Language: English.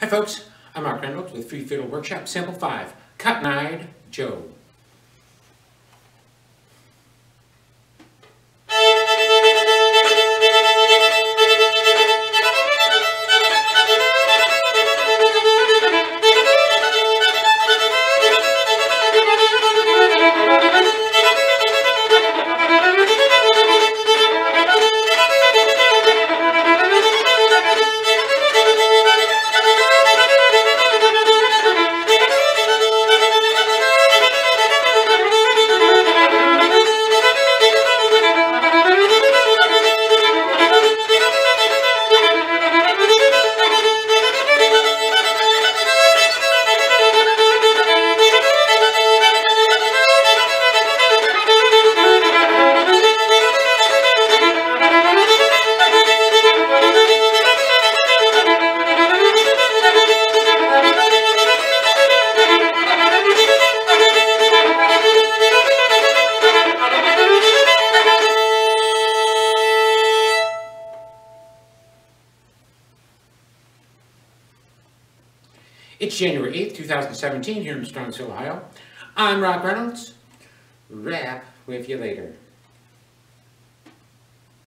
Hi folks, I'm Reynolds with Free-Fiddle-Workshop Sample 5, Cotton-Eyed Joe. It's January 8th, 2017 here in Strongsville, Ohio. I'm Reynolds. Rap with you later.